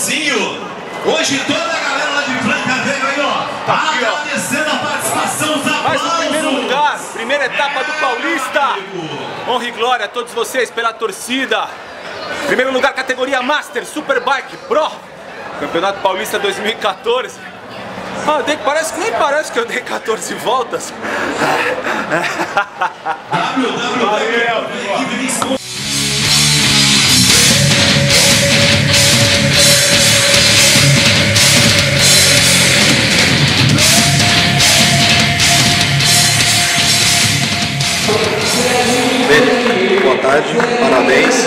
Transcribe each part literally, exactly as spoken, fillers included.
Danielzinho. Hoje toda a galera lá de Franca veio aí, ó, tá aqui, agradecendo ó. a participação, os aplausos. Mas no primeiro lugar, primeira etapa do Paulista. Honra e glória a todos vocês pela torcida. Primeiro lugar, categoria Master, Superbike Pro. Campeonato Paulista dois mil e quatorze. Ah, dei, parece que nem parece que eu dei quatorze voltas. Boa tarde, parabéns.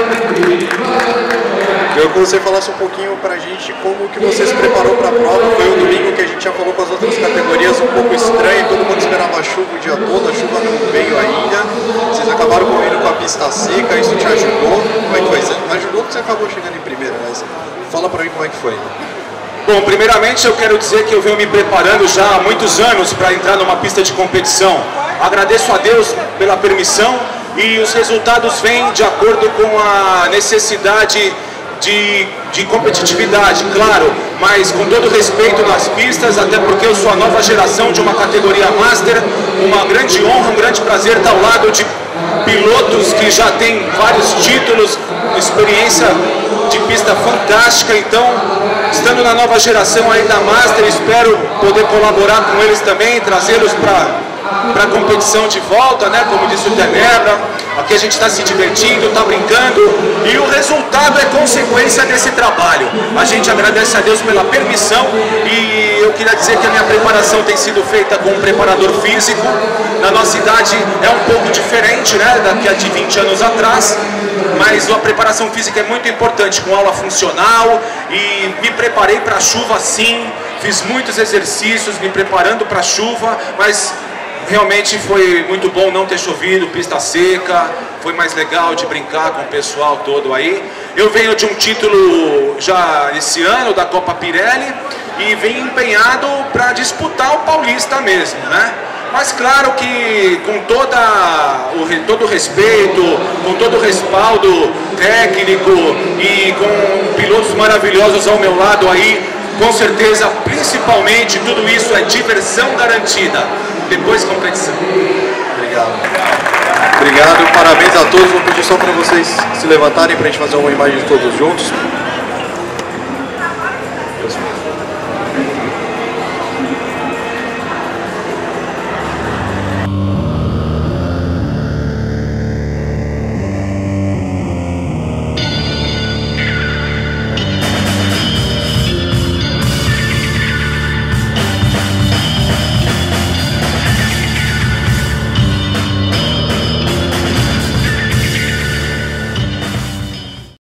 Eu queria que você falasse um pouquinho pra gente como que você se preparou para a prova. Foi um domingo que a gente já falou com as outras categorias um pouco estranho, todo mundo esperava a chuva o dia todo, a chuva não veio ainda. Vocês acabaram correndo com a pista seca, isso te ajudou? Como é que foi? Você ajudou que você acabou chegando em primeiro, mas fala pra mim como é que foi. Bom, primeiramente eu quero dizer que eu venho me preparando já há muitos anos para entrar numa pista de competição. Agradeço a Deus pela permissão e os resultados vêm de acordo com a necessidade de, de competitividade, claro, mas com todo respeito nas pistas, até porque eu sou a nova geração de uma categoria Master, uma grande honra, um grande prazer estar ao lado de pilotos que já têm vários títulos, experiência de pista fantástica. Então, estando na nova geração aí da Master, espero poder colaborar com eles também, trazê-los para para a competição de volta, né? Como disse o Tenebra, aqui a gente está se divertindo, está brincando e o resultado é consequência desse trabalho. A gente agradece a Deus pela permissão e eu queria dizer que a minha preparação tem sido feita com um preparador físico. Na nossa idade é um pouco diferente, né? Daqui a de vinte anos atrás, mas a preparação física é muito importante, com aula funcional, e me preparei para a chuva sim, fiz muitos exercícios me preparando para a chuva, mas realmente foi muito bom não ter chovido, pista seca, foi mais legal de brincar com o pessoal todo aí. Eu venho de um título já esse ano da Copa Pirelli e venho empenhado para disputar o Paulista mesmo, né? Mas claro que com toda o, todo o respeito, com todo o respaldo técnico e com pilotos maravilhosos ao meu lado aí, com certeza, principalmente, tudo isso é diversão garantida. Depois competição. Obrigado. Obrigado, parabéns a todos. Vou pedir só para vocês se levantarem para a gente fazer uma imagem de todos juntos.